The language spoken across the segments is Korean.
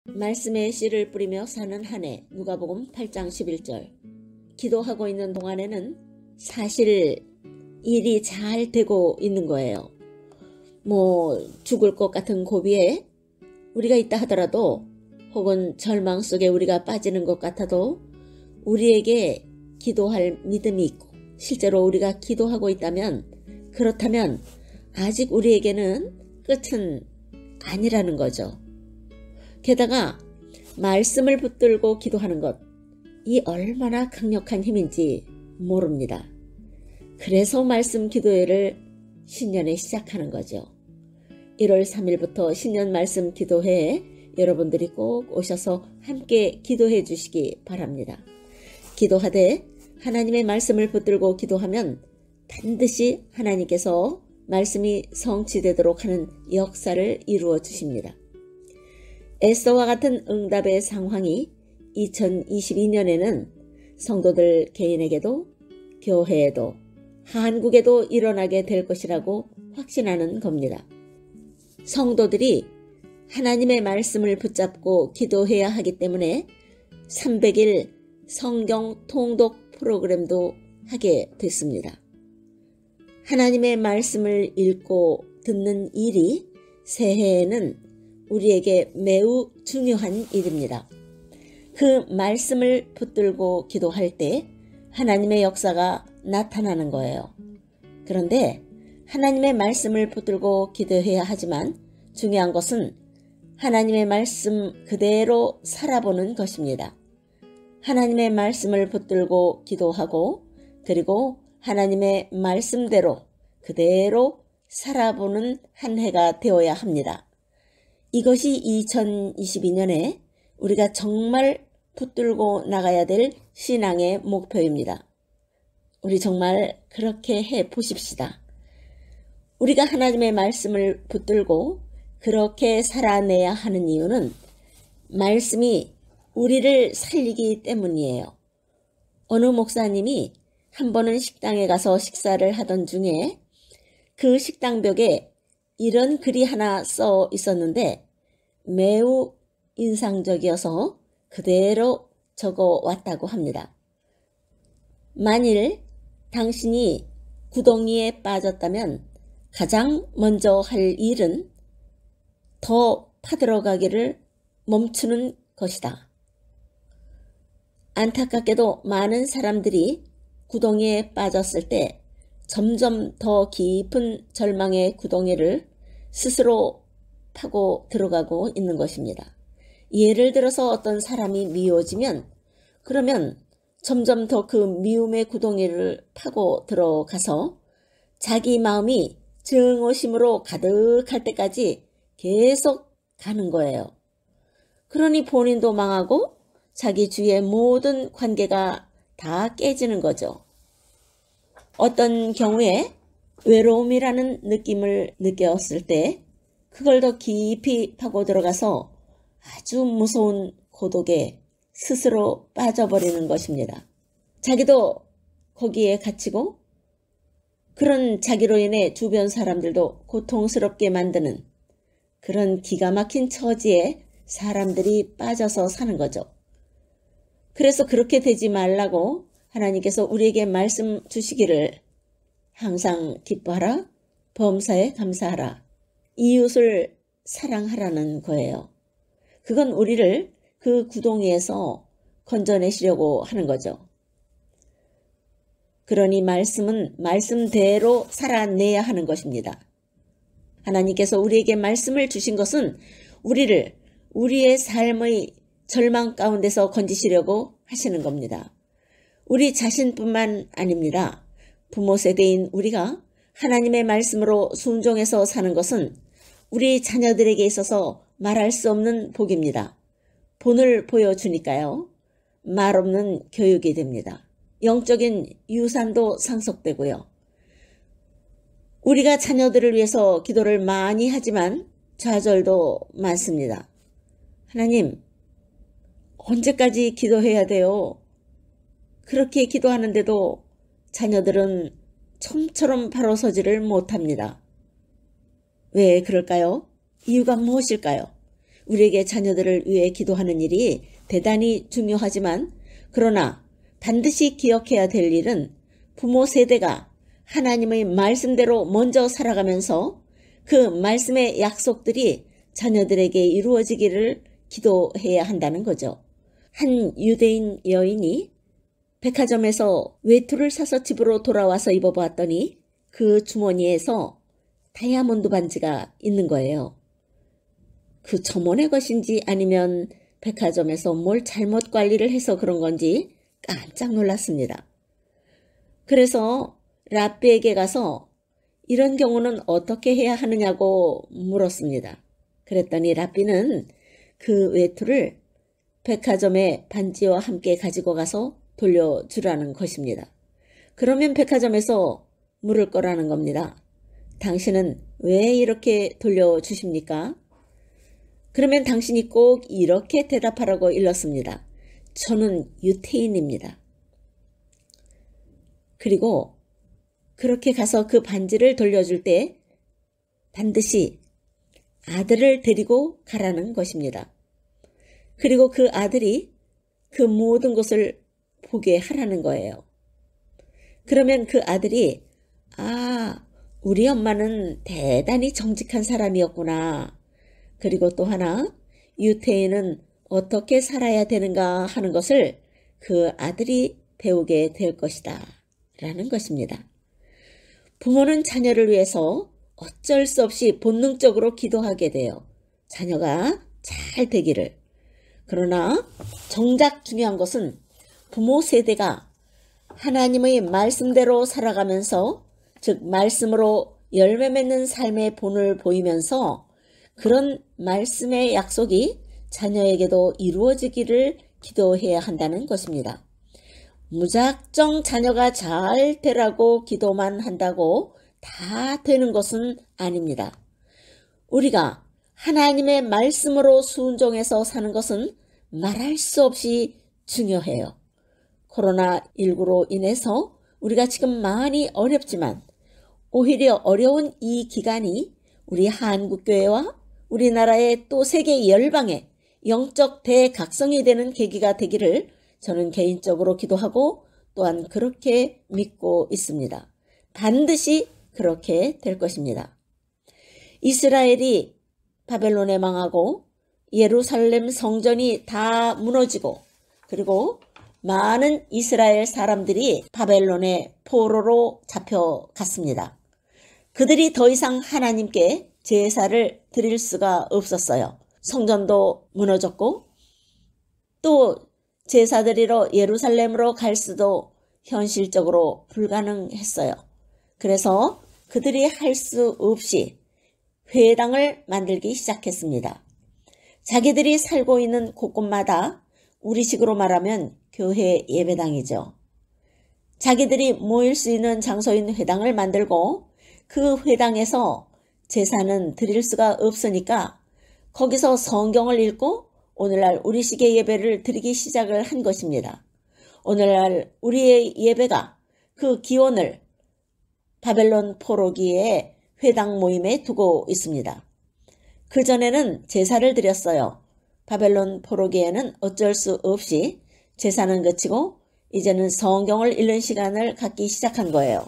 말씀의 씨를 뿌리며 사는 한 해. 누가복음 8장 11절. 기도하고 있는 동안에는 사실 일이 잘 되고 있는 거예요. 죽을 것 같은 고비에 우리가 있다 하더라도, 혹은 절망 속에 우리가 빠지는 것 같아도 우리에게 기도할 믿음이 있고, 실제로 우리가 기도하고 있다면, 그렇다면 아직 우리에게는 끝은 아니라는 거죠. 게다가 말씀을 붙들고 기도하는 것, 이 얼마나 강력한 힘인지 모릅니다. 그래서 말씀 기도회를 신년에 시작하는 거죠. 1월 3일부터 신년 말씀 기도회에 여러분들이 꼭 오셔서 함께 기도해 주시기 바랍니다. 기도하되 하나님의 말씀을 붙들고 기도하면 반드시 하나님께서 말씀이 성취되도록 하는 역사를 이루어 주십니다. 에스더와 같은 응답의 상황이 2022년에는 성도들 개인에게도, 교회에도, 한국에도 일어나게 될 것이라고 확신하는 겁니다. 성도들이 하나님의 말씀을 붙잡고 기도해야 하기 때문에 300일 성경 통독 프로그램도 하게 됐습니다. 하나님의 말씀을 읽고 듣는 일이 새해에는 우리에게 매우 중요한 일입니다. 그 말씀을 붙들고 기도할 때 하나님의 역사가 나타나는 거예요. 그런데 하나님의 말씀을 붙들고 기도해야 하지만 중요한 것은 하나님의 말씀 그대로 살아보는 것입니다. 하나님의 말씀을 붙들고 기도하고, 그리고 하나님의 말씀대로 그대로 살아보는 한 해가 되어야 합니다. 이것이 2022년에 우리가 정말 붙들고 나가야 될 신앙의 목표입니다. 우리 정말 그렇게 해 보십시다. 우리가 하나님의 말씀을 붙들고 그렇게 살아내야 하는 이유는 말씀이 우리를 살리기 때문이에요. 어느 목사님이 한 번은 식당에 가서 식사를 하던 중에 그 식당벽에 이런 글이 하나 써 있었는데 매우 인상적이어서 그대로 적어 왔다고 합니다. 만일 당신이 구덩이에 빠졌다면 가장 먼저 할 일은 더 파들어가기를 멈추는 것이다. 안타깝게도 많은 사람들이 구덩이에 빠졌을 때 점점 더 깊은 절망의 구덩이를 스스로 파고 들어가고 있는 것입니다. 예를 들어서 어떤 사람이 미워지면, 그러면 점점 더 그 미움의 구덩이를 파고 들어가서 자기 마음이 증오심으로 가득할 때까지 계속 가는 거예요. 그러니 본인도 망하고 자기 주위의 모든 관계가 다 깨지는 거죠. 어떤 경우에 외로움이라는 느낌을 느꼈을 때 그걸 더 깊이 파고 들어가서 아주 무서운 고독에 스스로 빠져버리는 것입니다. 자기도 거기에 갇히고, 그런 자기로 인해 주변 사람들도 고통스럽게 만드는 그런 기가 막힌 처지에 사람들이 빠져서 사는 거죠. 그래서 그렇게 되지 말라고 하나님께서 우리에게 말씀 주시기를, 항상 기뻐하라, 범사에 감사하라, 이웃을 사랑하라는 거예요. 그건 우리를 그 구덩이에서 건져내시려고 하는 거죠. 그러니 말씀은 말씀대로 살아내야 하는 것입니다. 하나님께서 우리에게 말씀을 주신 것은 우리를 우리의 삶의 절망 가운데서 건지시려고 하시는 겁니다. 우리 자신뿐만 아닙니다. 부모 세대인 우리가 하나님의 말씀으로 순종해서 사는 것은 우리 자녀들에게 있어서 말할 수 없는 복입니다. 본을 보여주니까요. 말 없는 교육이 됩니다. 영적인 유산도 상속되고요. 우리가 자녀들을 위해서 기도를 많이 하지만 좌절도 많습니다. 하나님, 언제까지 기도해야 돼요? 그렇게 기도하는데도 자녀들은 좀처럼 바로 서지를 못합니다. 왜 그럴까요? 이유가 무엇일까요? 우리에게 자녀들을 위해 기도하는 일이 대단히 중요하지만 그러나 반드시 기억해야 될 일은 부모 세대가 하나님의 말씀대로 먼저 살아가면서 그 말씀의 약속들이 자녀들에게 이루어지기를 기도해야 한다는 거죠. 한 유대인 여인이 백화점에서 외투를 사서 집으로 돌아와서 입어보았더니 그 주머니에서 다이아몬드 반지가 있는 거예요. 그 점원의 것인지 아니면 백화점에서 뭘 잘못 관리를 해서 그런 건지 깜짝 놀랐습니다. 그래서 랍비에게 가서 이런 경우는 어떻게 해야 하느냐고 물었습니다. 그랬더니 랍비는 그 외투를 백화점의 반지와 함께 가지고 가서 돌려주라는 것입니다. 그러면 백화점에서 물을 거라는 겁니다. 당신은 왜 이렇게 돌려주십니까? 그러면 당신이 꼭 이렇게 대답하라고 일렀습니다. 저는 유태인입니다. 그리고 그렇게 가서 그 반지를 돌려줄 때 반드시 아들을 데리고 가라는 것입니다. 그리고 그 아들이 그 모든 것을 보게 하라는 거예요. 그러면 그 아들이 우리 엄마는 대단히 정직한 사람이었구나. 그리고 또 하나 유태인은 어떻게 살아야 되는가 하는 것을 그 아들이 배우게 될 것이다 라는 것입니다. 부모는 자녀를 위해서 어쩔 수 없이 본능적으로 기도하게 돼요. 자녀가 잘 되기를. 그러나 정작 중요한 것은 부모 세대가 하나님의 말씀대로 살아가면서 즉 말씀으로 열매 맺는 삶의 본을 보이면서 그런 말씀의 약속이 자녀에게도 이루어지기를 기도해야 한다는 것입니다. 무작정 자녀가 잘 되라고 기도만 한다고 다 되는 것은 아닙니다. 우리가 하나님의 말씀으로 순종해서 사는 것은 말할 수 없이 중요해요. 코로나19로 인해서 우리가 지금 많이 어렵지만 오히려 어려운 이 기간이 우리 한국교회와 우리나라의 또 세계 열방의 영적 대각성이 되는 계기가 되기를 저는 개인적으로 기도하고 또한 그렇게 믿고 있습니다. 반드시 그렇게 될 것입니다. 이스라엘이 바벨론에 망하고 예루살렘 성전이 다 무너지고 그리고 많은 이스라엘 사람들이 바벨론의 포로로 잡혀갔습니다. 그들이 더 이상 하나님께 제사를 드릴 수가 없었어요. 성전도 무너졌고 또 제사 드리러 예루살렘으로 갈 수도 현실적으로 불가능했어요. 그래서 그들이 할 수 없이 회당을 만들기 시작했습니다. 자기들이 살고 있는 곳곳마다 우리식으로 말하면 교회 예배당이죠. 자기들이 모일 수 있는 장소인 회당을 만들고 그 회당에서 제사는 드릴 수가 없으니까 거기서 성경을 읽고 오늘날 우리식의 예배를 드리기 시작을 한 것입니다. 오늘날 우리의 예배가 그 기원을 바벨론 포로기의 회당 모임에 두고 있습니다. 그전에는 제사를 드렸어요. 바벨론 포로기에는 어쩔 수 없이 제사는 그치고 이제는 성경을 읽는 시간을 갖기 시작한 거예요.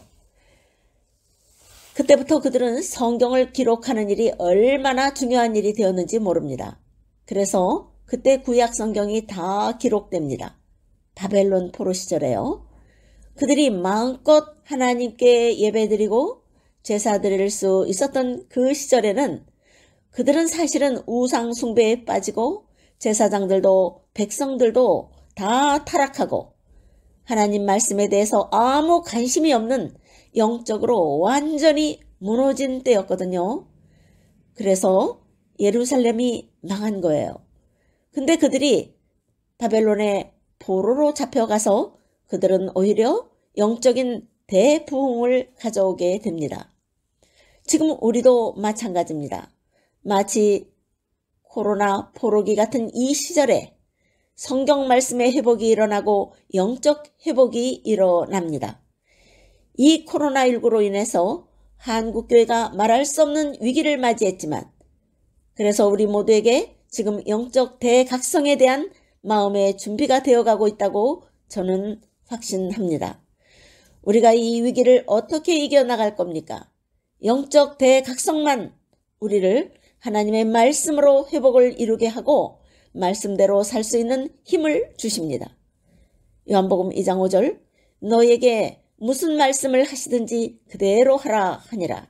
그때부터 그들은 성경을 기록하는 일이 얼마나 중요한 일이 되었는지 모릅니다. 그래서 그때 구약 성경이 다 기록됩니다. 바벨론 포로 시절에요. 그들이 마음껏 하나님께 예배드리고 제사 드릴 수 있었던 그 시절에는 그들은 사실은 우상 숭배에 빠지고 제사장들도 백성들도 다 타락하고 하나님 말씀에 대해서 아무 관심이 없는 영적으로 완전히 무너진 때였거든요. 그래서 예루살렘이 망한 거예요. 근데 그들이 바벨론의 포로로 잡혀가서 그들은 오히려 영적인 대부흥을 가져오게 됩니다. 지금 우리도 마찬가지입니다. 마치 코로나 포로기 같은 이 시절에 성경 말씀의 회복이 일어나고 영적 회복이 일어납니다. 이 코로나19로 인해서 한국교회가 말할 수 없는 위기를 맞이했지만 그래서 우리 모두에게 지금 영적 대각성에 대한 마음의 준비가 되어가고 있다고 저는 확신합니다. 우리가 이 위기를 어떻게 이겨나갈 겁니까? 영적 대각성만 우리를 하나님의 말씀으로 회복을 이루게 하고 말씀대로 살 수 있는 힘을 주십니다. 요한복음 2장 5절 너에게 무슨 말씀을 하시든지 그대로 하라 하니라.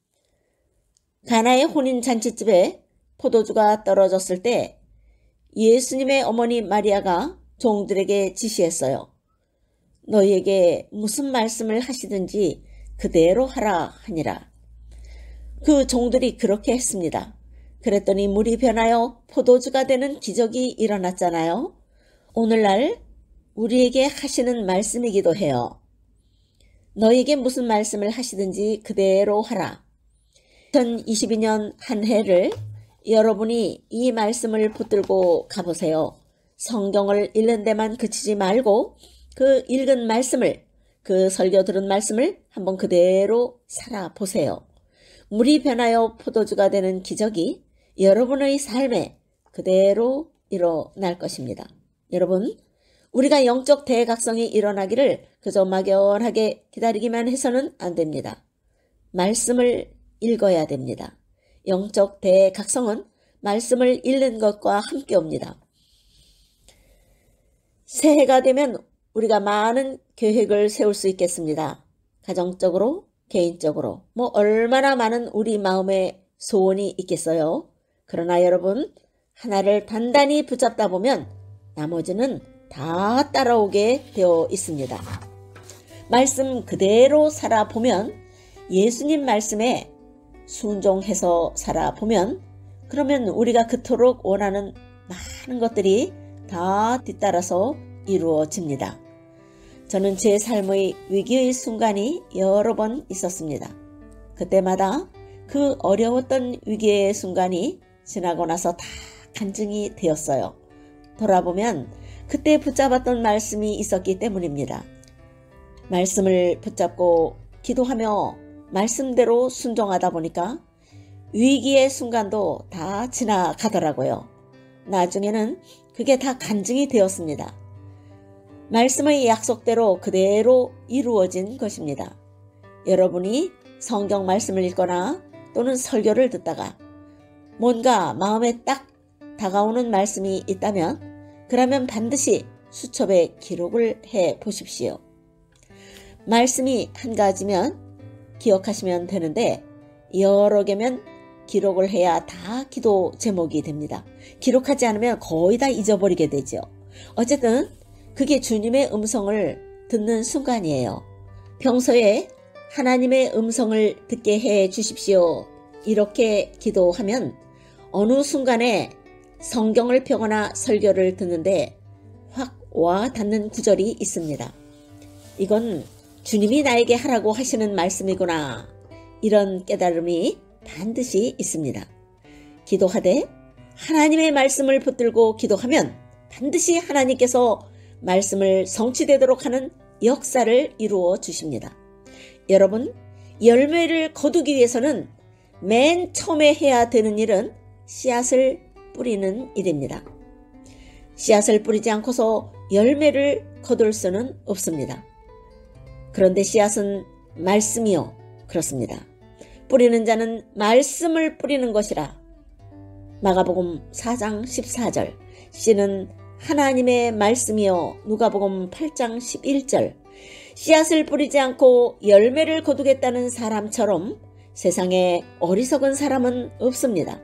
가나의 혼인 잔치집에 포도주가 떨어졌을 때 예수님의 어머니 마리아가 종들에게 지시했어요. 너희에게 무슨 말씀을 하시든지 그대로 하라 하니라. 그 종들이 그렇게 했습니다. 그랬더니 물이 변하여 포도주가 되는 기적이 일어났잖아요. 오늘날 우리에게 하시는 말씀이기도 해요. 너희에게 무슨 말씀을 하시든지 그대로 하라. 2022년 한 해를 여러분이 이 말씀을 붙들고 가보세요. 성경을 읽는 데만 그치지 말고 그 읽은 말씀을, 그 설교 들은 말씀을 한번 그대로 살아보세요. 물이 변하여 포도주가 되는 기적이 여러분의 삶에 그대로 일어날 것입니다. 여러분, 우리가 영적 대각성이 일어나기를 그저 막연하게 기다리기만 해서는 안 됩니다. 말씀을 읽어야 됩니다. 영적 대각성은 말씀을 읽는 것과 함께 옵니다. 새해가 되면 우리가 많은 계획을 세울 수 있겠습니다. 가정적으로, 개인적으로, 얼마나 많은 우리 마음의 소원이 있겠어요. 그러나 여러분, 하나를 단단히 붙잡다 보면 나머지는 다 따라오게 되어 있습니다. 말씀 그대로 살아보면, 예수님 말씀에 순종해서 살아보면, 그러면 우리가 그토록 원하는 많은 것들이 다 뒤따라서 이루어집니다. 저는 제 삶의 위기의 순간이 여러 번 있었습니다. 그때마다 그 어려웠던 위기의 순간이 지나고 나서 다 간증이 되었어요. 돌아보면 그때 붙잡았던 말씀이 있었기 때문입니다. 말씀을 붙잡고 기도하며 말씀대로 순종하다 보니까 위기의 순간도 다 지나가더라고요. 나중에는 그게 다 간증이 되었습니다. 말씀의 약속대로 그대로 이루어진 것입니다. 여러분이 성경 말씀을 읽거나 또는 설교를 듣다가 뭔가 마음에 딱 다가오는 말씀이 있다면 그러면 반드시 수첩에 기록을 해 보십시오. 말씀이 한 가지면 기억하시면 되는데 여러 개면 기록을 해야 다 기도 제목이 됩니다. 기록하지 않으면 거의 다 잊어버리게 되죠. 어쨌든 그게 주님의 음성을 듣는 순간이에요. 평소에 하나님의 음성을 듣게 해 주십시오. 이렇게 기도하면 어느 순간에 성경을 펴거나 설교를 듣는데 확 와 닿는 구절이 있습니다. 이건 주님이 나에게 하라고 하시는 말씀이구나. 이런 깨달음이 반드시 있습니다. 기도하되 하나님의 말씀을 붙들고 기도하면 반드시 하나님께서 말씀을 성취되도록 하는 역사를 이루어 주십니다. 여러분, 열매를 거두기 위해서는 맨 처음에 해야 되는 일은 씨앗을 뿌리는 일입니다. 씨앗을 뿌리지 않고서 열매를 거둘 수는 없습니다. 그런데 씨앗은 말씀이요. 그렇습니다. 뿌리는 자는 말씀을 뿌리는 것이라. 마가복음 4장 14절. 씨는 하나님의 말씀이요. 누가복음 8장 11절. 씨앗을 뿌리지 않고 열매를 거두겠다는 사람처럼 세상에 어리석은 사람은 없습니다.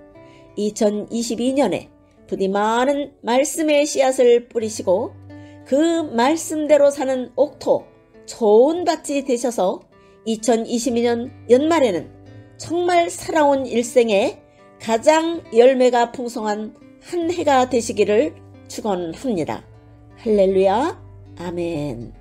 2022년에 부디 많은 말씀의 씨앗을 뿌리시고 그 말씀대로 사는 옥토, 좋은 밭이 되셔서 2022년 연말에는 정말 살아온 일생에 가장 열매가 풍성한 한 해가 되시기를 축원합니다. 할렐루야, 아멘.